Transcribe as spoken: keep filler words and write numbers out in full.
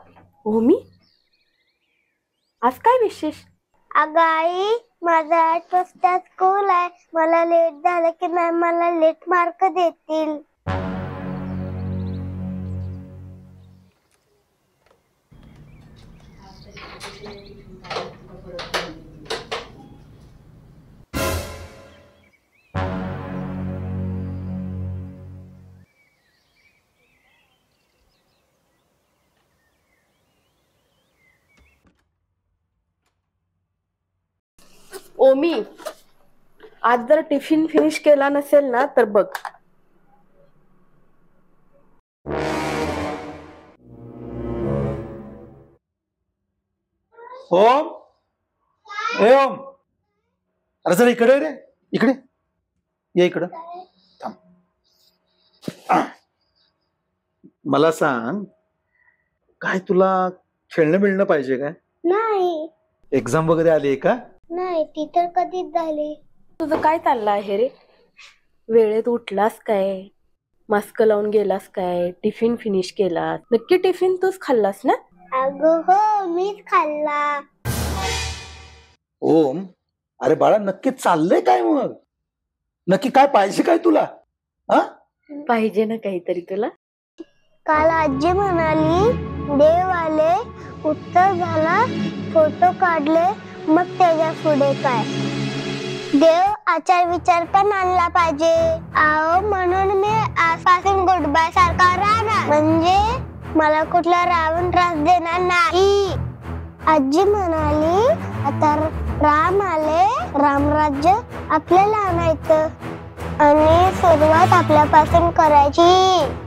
हो मी आज काय विशेष? अगं आई, माझा आठ वाजता स्कूल आहे. मला लेट झालं की नाही मला लेट मार्क देतील. ओमी, आज जर टिफिन फिनिश केला नसेल ना तर बघ. ओम, ए ओम, अरे जरा इकडे रे, इकडे ये इकडं थांब. मला सांग, काय तुला खेळणं मिळणं पाहिजे काय? नाही एक्झाम वगैरे आली आहे का? नाही, ती तर कधीच झाली. तुझं काय चाललं आहे रे? वेळेत उठलास काय? मास्क लावून गेलास काय? टिफिन फिनिश केलास? नक्की टिफिन तूच खाल्लास ना? अगं हो, मीच खाल्ला. ओम, अरे बाळा नक्की चाललंय काय? मग नक्की काय पाहिजे काय तुला? हा पाहिजे ना काहीतरी तुला. काल आजी म्हणाली देव आले, उत्तर झाला, फोटो काढले, मग त्याच्या पुढे काय? देव आचार विचार पण आणला पाहिजे. आओ, म्हणून मी आजपासून गुड बाय सारखा राहणार. म्हणजे मला कुठला रावण त्रास देणार नाही. आजी म्हणाली आता राम आले, रामराज्य आपल्याला आणायचं आणि सुरुवात आपल्यापासून करायची.